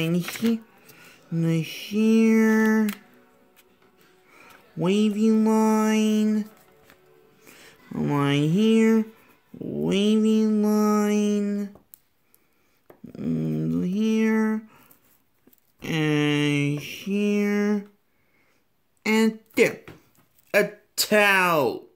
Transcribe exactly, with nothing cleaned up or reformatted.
line here, and here, wavy line, a line here, wavy line, and here, and here, and there, a towel.